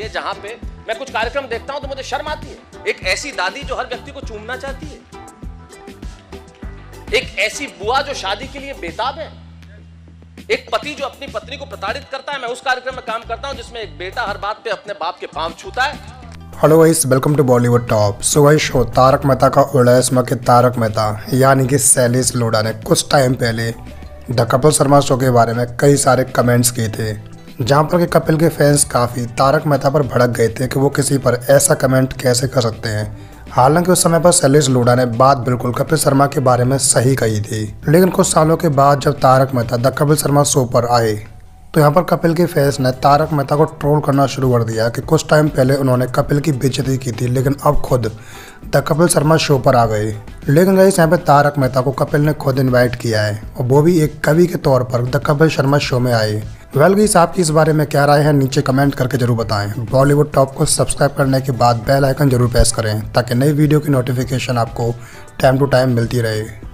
जहां पे मैं कुछ कार्यक्रम देखता हूं तो मुझे शर्म आती है। एक ऐसी दादी जो हर व्यक्ति को चूमना चाहती है, एक ऐसी बुआ जो शादी के लिए बेताब है, एक पति जो अपनी पत्नी को प्रताड़ित करता है। मैं उस कार्यक्रम में काम करता हूं जिसमें एक बेटा हर बात पे अपने बाप के पांव छूता है। Hello guys, welcome to Bollywood top. So guys, show Taarak Mehta Ka Ooltah चश्मा के तारक मेहता यानी कि शैलेश लोढ़ा ने कुछ टाइम पहले द कपिल शर्मा शो के बारे में कई सारे कमेंट्स किए थे, जहां पर कि कपिल के फैंस काफ़ी तारक मेहता पर भड़क गए थे कि वो किसी पर ऐसा कमेंट कैसे कर सकते हैं। हालांकि उस समय पर शैलेश लोढ़ा ने बात बिल्कुल कपिल शर्मा के बारे में सही कही थी, लेकिन कुछ सालों के बाद जब तारक मेहता द कपिल शर्मा शो पर आए तो यहाँ पर कपिल के फैंस ने तारक मेहता को ट्रोल करना शुरू कर दिया कि कुछ टाइम पहले उन्होंने कपिल की बेइज्जती की थी, लेकिन अब खुद द कपिल शर्मा शो पर आ गए। लेकिन गाइस, यहाँ पे तारक मेहता को कपिल ने खुद इनवाइट किया है और वो भी एक कवि के तौर पर द कपिल शर्मा शो में आए। वेल गाइस, आपकी इस बारे में क्या राय है नीचे कमेंट करके जरूर बताएं। बॉलीवुड टॉप को सब्सक्राइब करने के बाद बेल आइकन जरूर प्रेस करें ताकि नई वीडियो की नोटिफिकेशन आपको टाइम टू टाइम मिलती रहे।